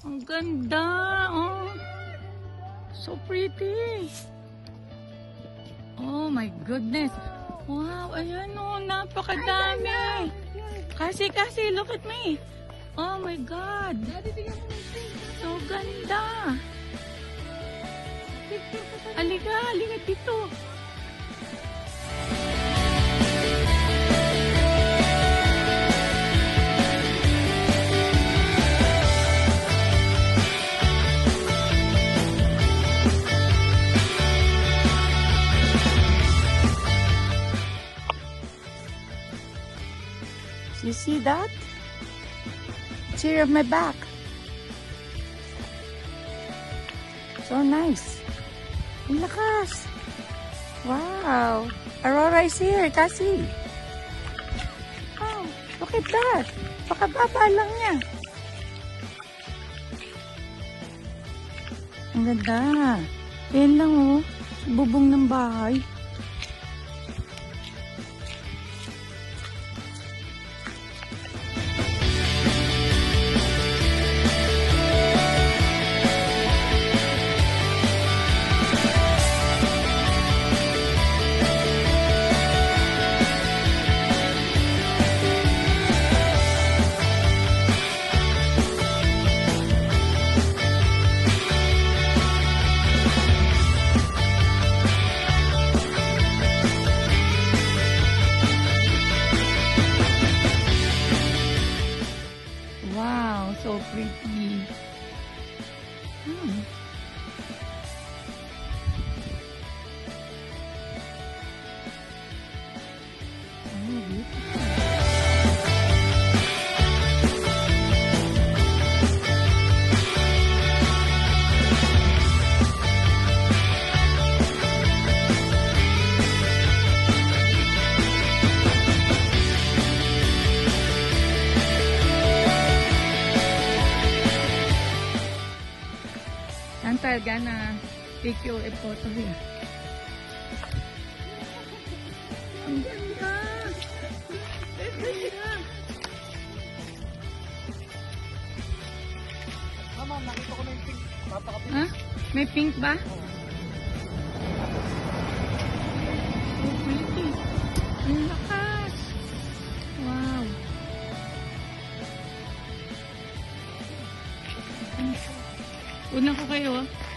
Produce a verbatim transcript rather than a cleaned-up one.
Ang ganda, oh. So pretty. Oh my goodness. Wow, ayan oh, napakadami. Kasi, kasi, look at me. Oh my God. So ganda. Halika, halika dito. You see that? Tear of my back. So nice. Ang lakas. Wow. Aurora is here, Cassie. Oh, look at that. Pakababa lang niya. Ang ganda. Yan lang oh. Bubong ng bahay. Wow, so pretty. Hmm. Oh, beautiful. I'm gonna take you a photo here. Ang ganda! Mama, nakita ko na yung pink. Napaka-pink. Ha? May pink ba? So pretty. Ang lakas! Wow! Unang ko kayo ah.